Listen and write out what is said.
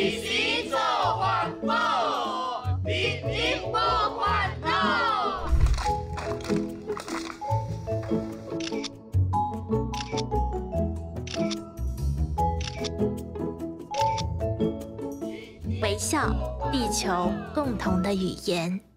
时时做环保，日日无烦恼。 微笑，地球共同的语言。